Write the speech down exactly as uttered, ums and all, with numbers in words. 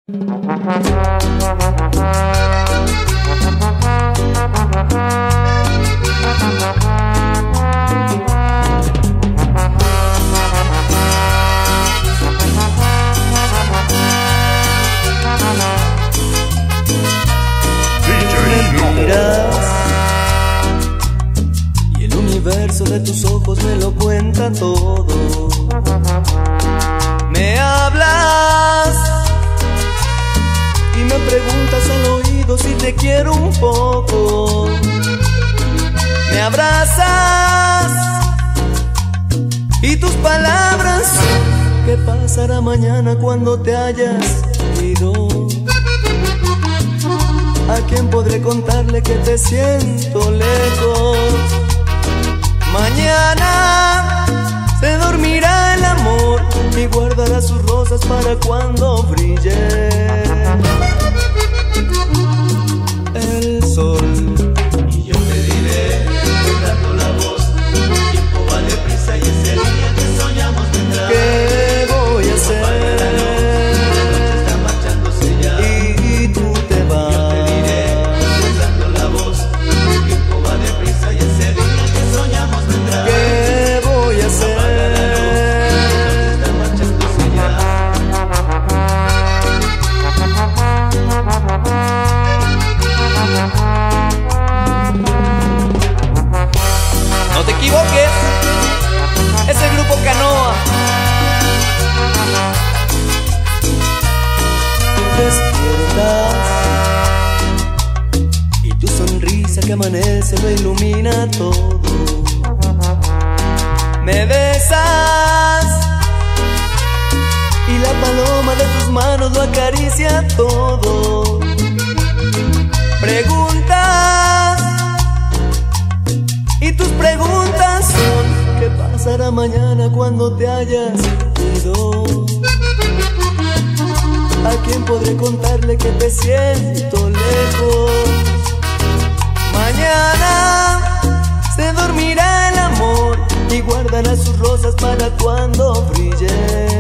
Y el universo de tus ojos me lo cuenta todo. Me hablas y me preguntas al oído si te quiero un poco. Me abrazas y tus palabras son: ¿qué pasará mañana cuando te hayas ido? ¿A quién podré contarle que te siento lejos? Mañana se dormirá el amor y guardará sus rosas para cuando brille el sol. Y yo te diré, dando la voz, el tiempo va deprisa y ese día que soñamos vendrá. ¿Qué voy a hacer? La noche está marchándose ya y tú te vas. Yo te diré, dando la voz, el tiempo va deprisa y ese día que soñamos vendrá. ¿Qué voy a hacer? No te equivoques, es el grupo Canoa. Despiertas y tu sonrisa que amanece lo ilumina todo. Me besas y la paloma de tus manos lo acaricia todo. Preguntas y tus preguntas son: ¿qué pasará mañana cuando te hayas ido? ¿A quién podré contarle que te siento lejos? Mañana se dormirá el amor y guardará sus rosas para cuando brille